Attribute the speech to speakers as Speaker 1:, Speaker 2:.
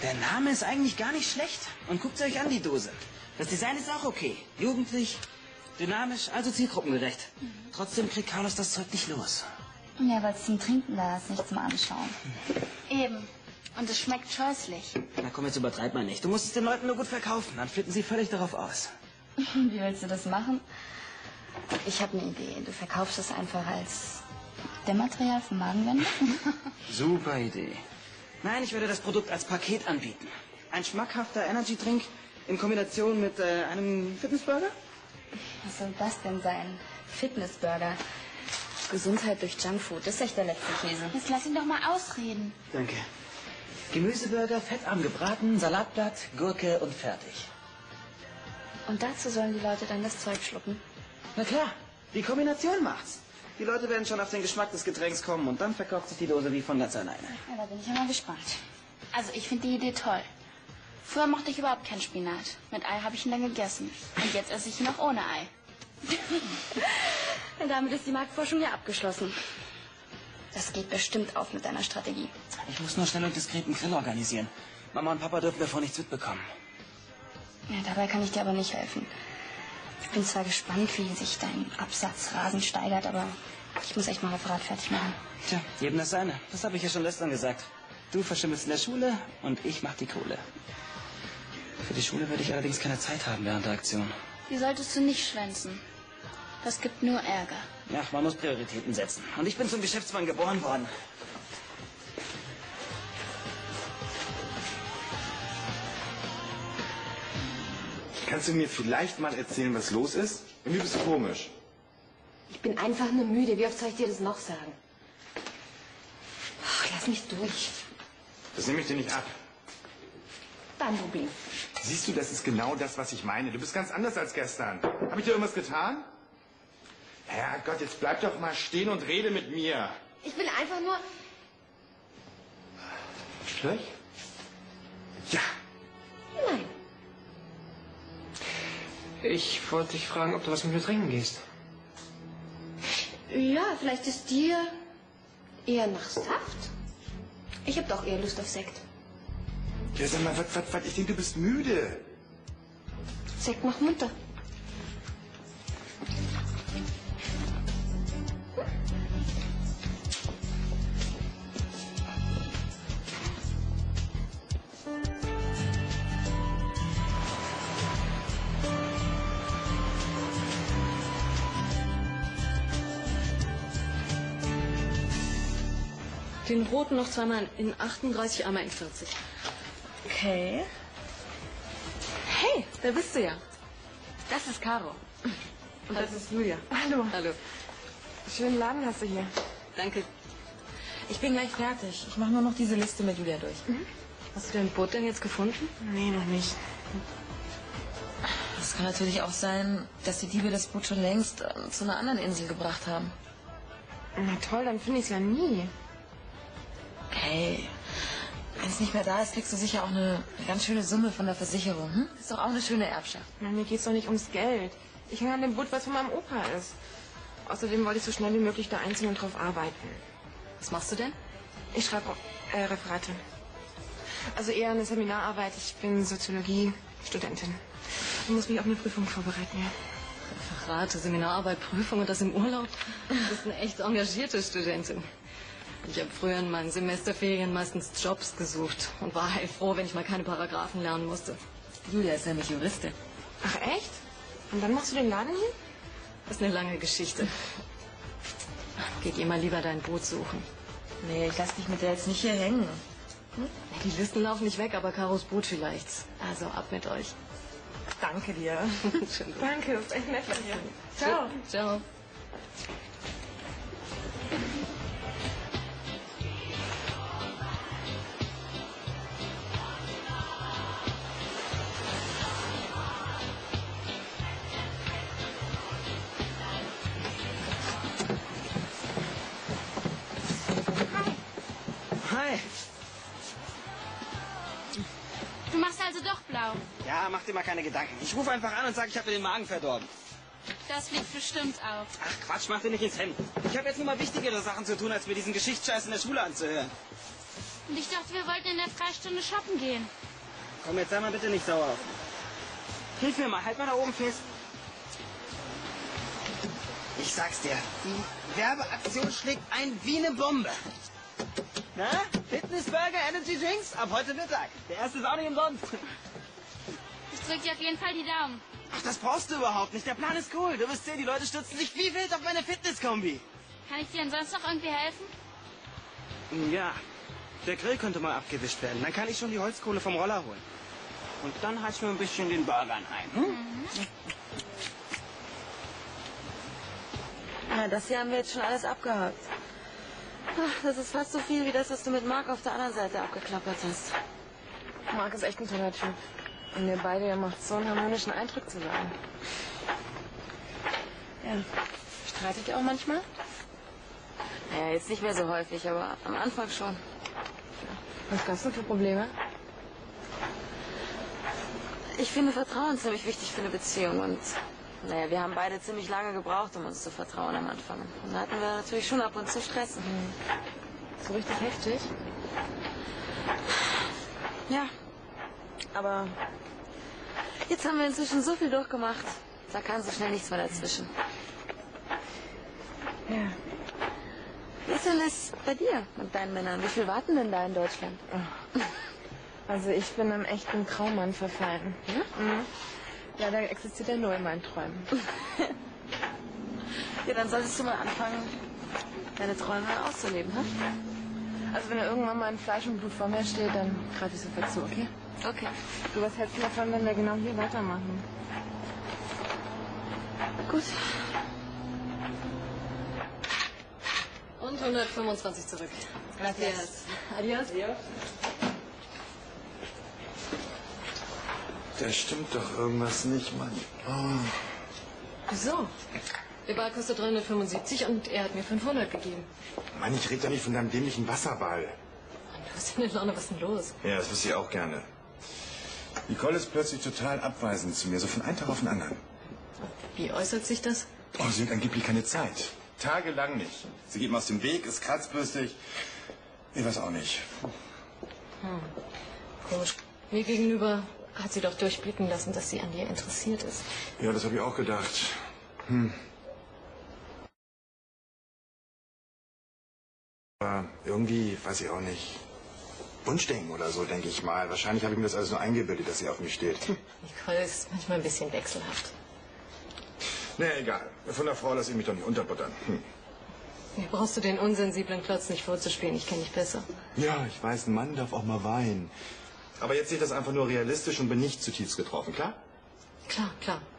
Speaker 1: Der Name ist eigentlich gar nicht schlecht. Und guckt euch an, die Dose. Das Design ist auch okay. Jugendlich, dynamisch, also zielgruppengerecht. Trotzdem kriegt Carlos das Zeug nicht los.
Speaker 2: Ja, weil es zum Trinken da ist, nicht zum Anschauen. Eben. Und es schmeckt scheußlich.
Speaker 1: Na komm, jetzt übertreib mal nicht. Du musst es den Leuten nur gut verkaufen. Dann flippen sie völlig darauf aus.
Speaker 2: Wie willst du das machen? Ich habe eine Idee. Du verkaufst es einfach als Dämmmaterial für Magenwände.
Speaker 1: Super Idee. Nein, ich werde das Produkt als Paket anbieten. Ein schmackhafter Energy-Drink in Kombination mit einem Fitnessburger?
Speaker 2: Was soll das denn sein? Fitnessburger. Gesundheit durch Junkfood. Das ist echt der letzte Käse. Jetzt lass ihn doch mal ausreden.
Speaker 1: Danke. Gemüseburger, fettarm gebraten, Salatblatt, Gurke und fertig.
Speaker 2: Und dazu sollen die Leute dann das Zeug schlucken?
Speaker 1: Na klar, die Kombination macht's. Die Leute werden schon auf den Geschmack des Getränks kommen und dann verkauft sich die Dose wie von ganz alleine.
Speaker 2: Ja, da bin ich ja mal gespannt. Also ich finde die Idee toll. Früher mochte ich überhaupt kein Spinat. Mit Ei habe ich ihn dann gegessen. Und jetzt esse ich ihn auch ohne Ei. Und damit ist die Marktforschung ja abgeschlossen. Das geht bestimmt auf mit deiner Strategie.
Speaker 1: Ich muss nur schnell und diskret einen Grill organisieren. Mama und Papa dürfen davon nichts mitbekommen.
Speaker 2: Ja, dabei kann ich dir aber nicht helfen. Ich bin zwar gespannt, wie sich dein Absatz rasend steigert, aber ich muss echt mal Referat fertig machen.
Speaker 1: Tja, jedem das seine. Das habe ich ja schon gestern gesagt. Du verschimmelst in der Schule und ich mach die Kohle. Für die Schule werde ich allerdings keine Zeit haben während der Aktion.
Speaker 2: Die solltest du nicht schwänzen. Das gibt nur Ärger.
Speaker 1: Ja, man muss Prioritäten setzen. Und ich bin zum Geschäftsmann geboren worden.
Speaker 3: Kannst du mir vielleicht mal erzählen, was los ist? Irgendwie bist du komisch.
Speaker 4: Ich bin einfach nur müde. Wie oft soll ich dir das noch sagen? Ach, lass mich durch.
Speaker 3: Das nehme ich dir nicht ab.
Speaker 4: Dein Problem.
Speaker 3: Siehst du, das ist genau das, was ich meine. Du bist ganz anders als gestern. Habe ich dir irgendwas getan? Herrgott, jetzt bleib doch mal stehen und rede mit mir.
Speaker 4: Ich bin einfach nur...
Speaker 3: Schlecht? Ja.
Speaker 4: Nein.
Speaker 5: Ich wollte dich fragen, ob du was mit mir trinken gehst.
Speaker 4: Ja, vielleicht ist dir eher nach Saft. Ich habe doch eher Lust auf Sekt.
Speaker 3: Ja, sag mal, was, ich denke, du bist müde.
Speaker 4: Sekt macht munter.
Speaker 6: Den roten noch zweimal in 38, einmal in 40. Okay. Hey, da bist du ja. Das ist Caro. Und das ist Julia.
Speaker 7: Hallo.
Speaker 6: Hallo.
Speaker 7: Schönen Laden hast du hier.
Speaker 6: Danke.
Speaker 7: Ich bin gleich fertig. Ich mache nur noch diese Liste mit Julia durch.
Speaker 6: Hast du dein Boot denn jetzt gefunden?
Speaker 7: Nee, noch nicht. Es kann natürlich auch sein, dass die Diebe das Boot schon längst zu einer anderen Insel gebracht haben. Na toll, dann finde ich es ja nie. Hey, wenn es nicht mehr da ist, kriegst du sicher auch eine ganz schöne Summe von der Versicherung. Hm? Ist doch auch eine schöne Erbschaft.
Speaker 8: Na, mir geht's doch nicht ums Geld. Ich hänge an dem Boot, was von meinem Opa ist. Außerdem wollte ich so schnell wie möglich da einziehen und drauf arbeiten.
Speaker 6: Was machst du denn?
Speaker 8: Ich schreibe Referate. Also eher eine Seminararbeit. Ich bin Soziologie-Studentin. Ich muss mich auf eine Prüfung vorbereiten, ja.
Speaker 6: Referate, Seminararbeit, Prüfung und das im Urlaub. Du bist eine echt engagierte Studentin. Ich habe früher in meinen Semesterferien meistens Jobs gesucht und war heilfroh, wenn ich mal keine Paragraphen lernen musste.
Speaker 7: Julia ist nämlich Juristin.
Speaker 8: Ach echt? Und dann machst du den Laden hier?
Speaker 6: Das ist eine lange Geschichte. Geht ihr mal lieber dein Boot suchen.
Speaker 7: Nee, ich lass dich mit der jetzt nicht hier hängen.
Speaker 6: Hm? Die Listen laufen nicht weg, aber Karos Boot vielleicht. Also ab mit euch.
Speaker 8: Danke dir. Danke, das ist echt nett von dir.
Speaker 6: Ciao. Ciao.
Speaker 1: Hi.
Speaker 2: Du machst also doch blau.
Speaker 1: Ja, mach dir mal keine Gedanken. Ich rufe einfach an und sage, ich habe mir den Magen verdorben.
Speaker 2: Das fliegt bestimmt auf.
Speaker 1: Ach Quatsch, mach dir nicht ins Hemd. Ich habe jetzt nur mal wichtigere Sachen zu tun, als mir diesen Geschichtsscheiß in der Schule anzuhören.
Speaker 9: Und ich dachte, wir wollten in der Freistunde shoppen gehen.
Speaker 1: Komm, jetzt sei mal bitte nicht sauer auf mich. Hilf mir mal, halt mal da oben fest. Ich sag's dir, die Werbeaktion schlägt ein wie eine Bombe. Na, Fitnessburger, Energy Drinks, ab heute Mittag. Der erste ist auch nicht umsonst.
Speaker 9: Ich drück dir auf jeden Fall die Daumen.
Speaker 1: Ach, das brauchst du überhaupt nicht. Der Plan ist cool. Du wirst sehen, die Leute stürzen sich wie wild auf meine Fitnesskombi.
Speaker 9: Kann ich dir denn sonst noch irgendwie helfen?
Speaker 1: Ja, der Grill könnte mal abgewischt werden. Dann kann ich schon die Holzkohle vom Roller holen. Und dann heiz mir ein bisschen den Burgern ein. Hm?
Speaker 7: Ja, das hier haben wir jetzt schon alles abgehakt. Ach, das ist fast so viel wie das, was du mit Marc auf der anderen Seite abgeklappert hast.
Speaker 8: Marc ist echt ein toller Typ. Und ihr beide, ihr macht so einen harmonischen Eindruck zusammen.
Speaker 7: Ja.
Speaker 8: Streitet ihr auch manchmal?
Speaker 7: Naja, jetzt nicht mehr so häufig, aber am Anfang schon.
Speaker 8: Was gab's denn für Probleme?
Speaker 7: Ich finde Vertrauen ziemlich wichtig für eine Beziehung und naja, wir haben beide ziemlich lange gebraucht, um uns zu vertrauen am Anfang. Und da hatten wir natürlich schon ab und zu Stress.
Speaker 8: So richtig heftig?
Speaker 7: Ja, aber jetzt haben wir inzwischen so viel durchgemacht, da kann so schnell nichts mehr dazwischen.
Speaker 8: Ja.
Speaker 7: Wie ist denn das bei dir mit deinen Männern? Wie viel warten denn da in Deutschland?
Speaker 8: Also ich bin einem echten Traummann verfallen.
Speaker 7: Ja?
Speaker 8: Mhm. Ja, da existiert er nur in meinen Träumen.
Speaker 7: Ja, dann solltest du mal anfangen, deine Träume auszuleben, hm?
Speaker 8: Also wenn er irgendwann mal in Fleisch und Blut vor mir steht, dann greife ich sofort zu, okay?
Speaker 7: Okay.
Speaker 8: Du, was hältst du davon, wenn wir genau hier weitermachen?
Speaker 7: Gut.
Speaker 6: Und 125 zurück. Gracias. Adios.
Speaker 3: Da stimmt doch irgendwas nicht, Mann. Oh.
Speaker 6: Wieso? Der Ball kostet 375 und er hat mir 500 gegeben.
Speaker 3: Mann, ich rede doch nicht von deinem dämlichen Wasserball.
Speaker 6: Mann, du hast ja eine Laune, was ist denn los?
Speaker 3: Ja, das wüsste ich auch gerne. Nicole ist plötzlich total abweisend zu mir, so von einem Tag auf den anderen.
Speaker 6: Wie äußert sich das?
Speaker 3: Oh, sie hat angeblich keine Zeit. Tagelang nicht. Sie geht mir aus dem Weg, ist kratzbürstig. Ich weiß auch nicht.
Speaker 6: Komisch. Mir gegenüber hat sie doch durchblicken lassen, dass sie an dir interessiert ist.
Speaker 3: Ja, das habe ich auch gedacht. Aber irgendwie, weiß ich auch nicht. Wunschdenken oder so, denke ich mal. Wahrscheinlich habe ich mir das alles nur eingebildet, dass sie auf mich steht.
Speaker 6: Nicole ist manchmal ein bisschen wechselhaft.
Speaker 3: Nee, egal. Von der Frau lasse ich mich doch nicht unterbuttern.
Speaker 6: Wie brauchst du den unsensiblen Klotz nicht vorzuspielen? Ich kenne dich besser.
Speaker 3: Ja, ich weiß, ein Mann darf auch mal weinen. Aber jetzt sehe ich das einfach nur realistisch und bin nicht zutiefst getroffen, klar?
Speaker 6: Klar, klar.